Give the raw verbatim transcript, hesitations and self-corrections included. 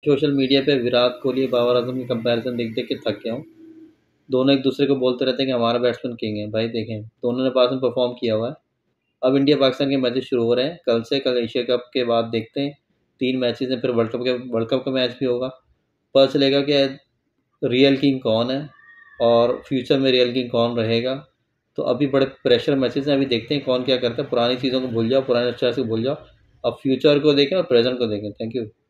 Social media पे विराट कोहली, बाबर आजम की comparison देख-देख के थक गया हूँ। दोनों एक-दूसरे को बोलते रहते हैं कि हमारा बैट्समैन किंग है। भाई देखें, दोनों ने पास में परफ़ॉर्म किया हुआ है। अब इंडिया-पाकिस्तान के मैचेस शुरू हो रहे हैं। कल से कल एशिया कप के बाद देखते हैं, तीन मैचेस हैं, फिर वर्ल्ड कप के वर्ल्ड कप का मैच भी होगा। पता चलेगा कि रियल किंग कौन है और फ्यूचर में रियल किंग कौन रहेगा। तो अभी बड़े प्रेशर मैचेस हैं, अभी देखते हैं कौन क्या करता है। पुरानी चीज़ों को भूल जाओ, पुराने अच्छा से भूल जाओ। अब फ्यूचर को देखें और प्रेज़ेंट को देखें। Thank you.